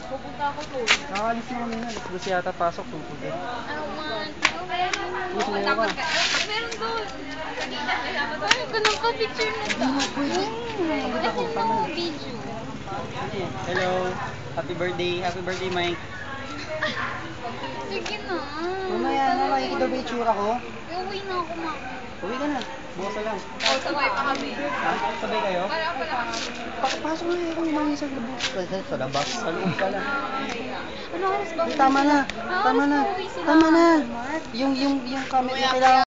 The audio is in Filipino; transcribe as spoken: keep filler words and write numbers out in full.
Pupunta ako doon. Nakalis na kami na. Alas dos yata pasok. Pupunta. I want to meron. Pupunta na ka. Meron doon. Ay, ganun pa picture na to. Pagod ako. Ano Tama mo na. video? Hello. Happy birthday. Happy birthday, Mike. Sige na. Mamaya na. Makikita ba yung tsura ko? Uwi na ako, mama. Uwi ka na. Bukas na lang. Oh, sabay pa kami. Ha? Sabay kayo? Para ako lang. Pakapasok na eh. Kung umangi sa labas. Sa labas. Sa loob ka lang. Ano oras ba? Tama na. Tama na. Ano oras ba uwi sila? Tama na. Yung, yung, yung kami. Kailangan